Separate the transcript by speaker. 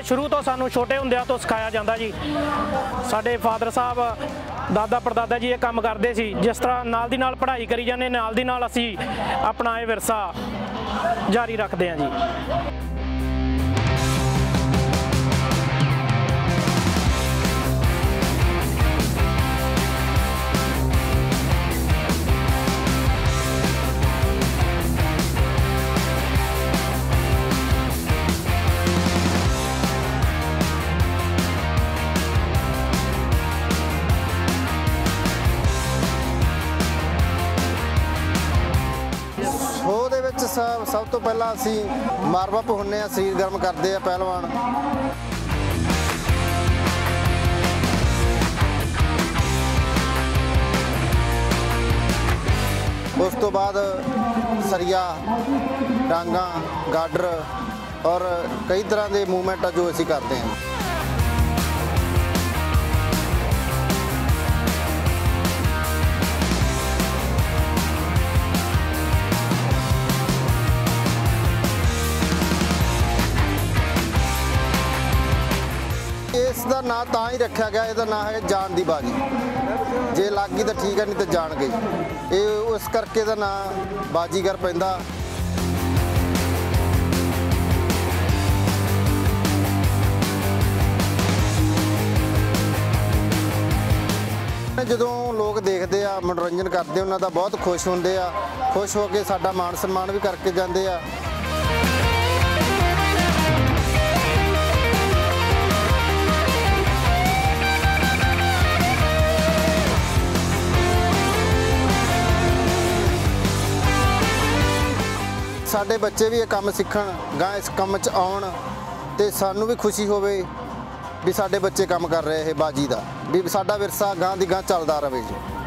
Speaker 1: शुरू तो सानू छोटे हुंदिਆਂ ਤੋਂ ਸਿਖਾਇਆ ਜਾਂਦਾ जी। ਸਾਡੇ फादर साहब दादा परदादा जी ये काम करते सी, जिस तरह नाल दी नाल पढ़ाई करी जाने नाल दी नाल असी अपना ये विरसा जारी रखते हैं जी।
Speaker 2: सब तो पहला असी मारवा भुनने, शरीर गर्म करते हैं पहलवान। उस तो बाद सरिया, डांगा, गाडर और कई तरह के मूवमेंट जो असी करते हैं। इसका ना तां ही रखा गया, इसका ना है जान की बाजी। जे लग गई तो ठीक है, नहीं तो जान गई। ये उस करके दा ना बाजीगर पैंदा। ਜਦੋਂ लोग देखते आ, मनोरंजन करते, उन्हों का बहुत खुश होंगे आ, खुश हो के साडा मान सम्मान भी करके जाते आ। साडे बच्चे भी ये काम सीखण, गां इस काम च आउण ते सानू भी खुशी होवे भी साडे बच्चे काम कर रहे हैं बाजी दा, भी साडा विरसा गां दी गां चलदा रहे जी।